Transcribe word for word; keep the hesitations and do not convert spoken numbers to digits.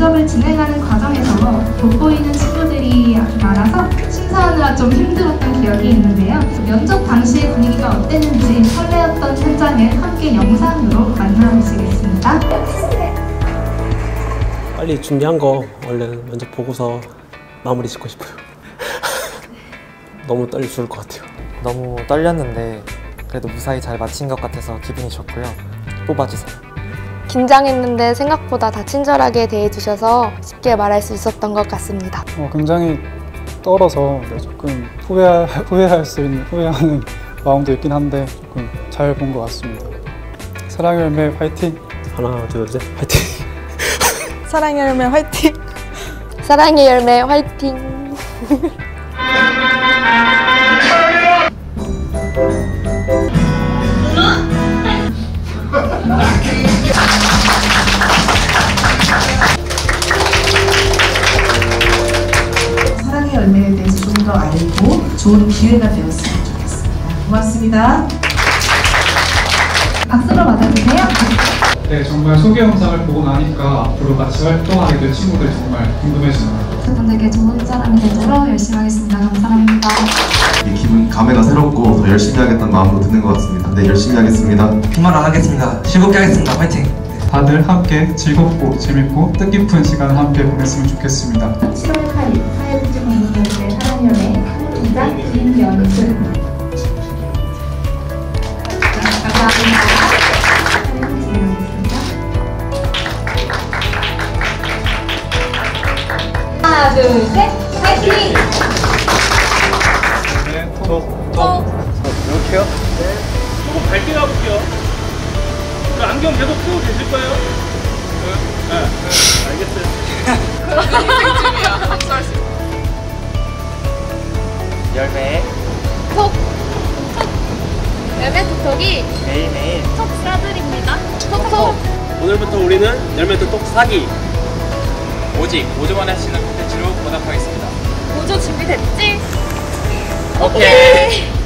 면접을 진행하는 과정에서 돋보이는 친구들이 많아서 심사하느라 좀 힘들었던 기억이 있는데요. 면접 당시의 분위기가 어땠는지 설레었던 현장을 함께 영상으로 만나보시겠습니다. 빨리 준비한 거 얼른 면접 보고서 마무리 짓고 싶어요. 너무 떨려 죽을 것 같아요. 너무 떨렸는데 그래도 무사히 잘 마친 것 같아서 기분이 좋고요. 뽑아주세요. 긴장했는데 생각보다 다 친절하게 대해주셔서 쉽게 말할 수 있었던 것 같습니다. 어, 굉장히 떨어서 네, 조금 후회할, 후회할 수 있는, 후회하는 마음도 있긴 한데 조금 잘 본 것 같습니다. 사랑의 열매 화이팅! 하나, 둘, 셋, 화이팅! 사랑의 열매 화이팅! 사랑의 열매 화이팅! 사랑의 열매에 대해서 좀 더 알고 좋은 기회가 되었으면 좋겠습니다. 고맙습니다. 박수로 맞아주세요. 네, 정말 소개 영상을 보고 나니까 앞으로 같이 활동하게 될 친구들이 정말 궁금해집니다. 그분들께 좋은 사람이 되도록 열심히 하겠습니다. 감사합니다. 이 기분, 감회가 새롭고 더 열심히 하겠다는 마음으로 드는 것 같습니다. 네, 열심히 하겠습니다. 빈말 안 하겠습니다. 즐겁게 하겠습니다. 화이팅! 다들 함께 즐겁고 재밌고 뜻깊은 시간을 함께 보냈으면 좋겠습니다. 칠월 팔일 사회복지 공동체의 사랑의 열매 기장 김연순. 감사합니다. 하나, 둘, 셋, 파이팅! 네, 톡, 톡. 이렇게요? 네. 조금 밝게 가볼게요. 그 안경 계속 쓰고 계실 거예요? 네. 네. 알겠어요. 그런 인생중이야. 합수할 수 있어. 열매 톡! 톡! 열매 톡톡이 매일매일 톡 싸드립니다. 톡톡! 오늘부터 우리는 열매톡톡 사기. 오직 오 주 만에 할 수 있는 콘텐츠로 보답하겠습니다. 보조 준비됐지? 오케이.